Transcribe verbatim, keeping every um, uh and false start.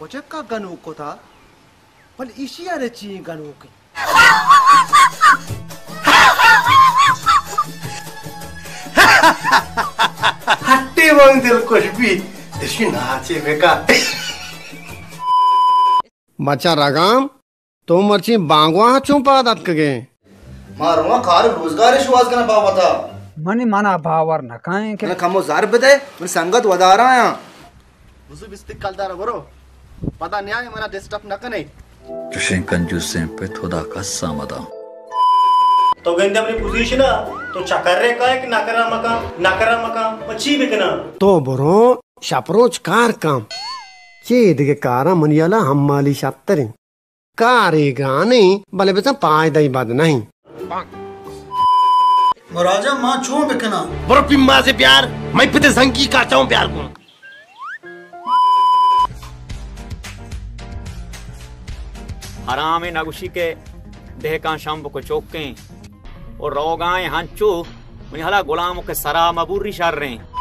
कोचक्का गनु को था पर इसी अरे ची गनु के हट्टे बंग दिल कुछ भी इसी नाचे बेका बच्चा रगाम तो मर्ची बांगवा चुपा दत के मारुआ कार रोजगार शुवास करना पावा था मनी माना भावर न काए के कमो जार बदे मन संगत वदारा आया मुझे बिस्तिक कलदार बरो पता न्याय मना डिस्टर्ब न कने तुझे कंजूस पे थोड़ा कस्सा मदा तो गंदे अपनी पोजीशन तो चकर रे का है कि नाकरा मका नाकरा मका मच्छी बिकना तो बरो शपरोच कार काम चेद के कारा मनियाला हम्माली शत्तरी कारे गाने भले बेटा पाए दई बात नहीं महाराजा मां छो बिकना बरो पिम्मा से प्यार मैं पिते संगी काटा हूं प्यार को हराम नगुशी के देह का शाम को चौके और रोगाए हंचू मुझे हला गुलामों के सरा मबूरी शर रहे